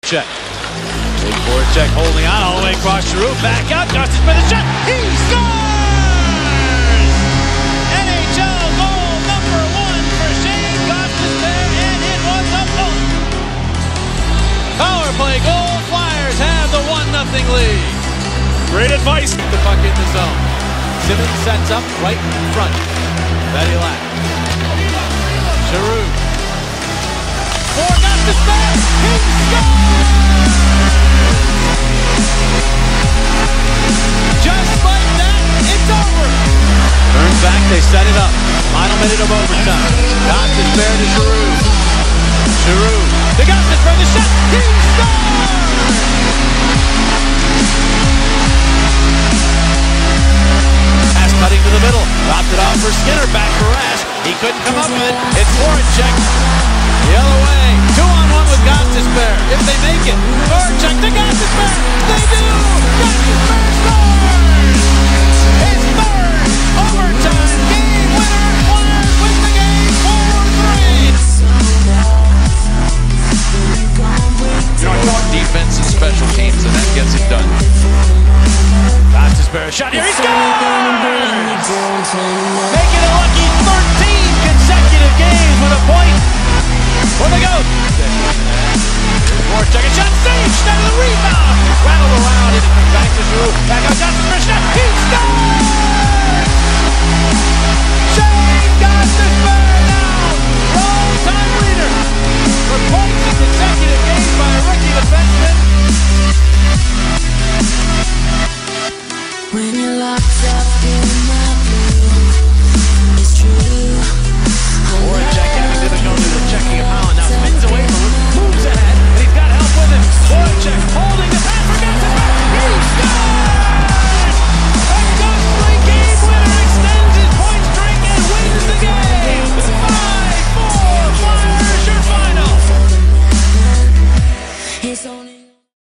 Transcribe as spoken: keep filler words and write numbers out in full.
Voracek. Big Voracek holding on all the way across Giroux. Back out. Gostisbehere for the shot. He scores! N H L goal number one for Shane Gostisbehere, and it was a bullet. Power play goal. Flyers have the one nothing lead. Great advice. The puck in the zone. Simmons sets up right in front. Betty Lack. Giroux. For Gostisbehere. He scores! Just like that, it's over. Turns back, they set it up. Final minute of overtime. Gostisbehere to Giroux. Giroux to Gostisbehere, the shot. He scores! Pass cutting to the middle. Dropped it off for Skinner. Back for Rash. He couldn't come up with it. It's Voracek. The other way. Two on one with Gostisbehere. If they make it. Voracek to Gostisbehere. They do! Gostisbehere scores! His third overtime game winner. Flyers win the game four three. You know, I talk defense and special teams, and that gets it done. Gostisbehere shot here. He scores! Making a lucky thirteen consecutive games with a point. Where they go? Voracek, a shot, saved, Schneider, the rebound, rattled around, and it comes back to Giroux, back out, Gostisbehere, shot, he scores!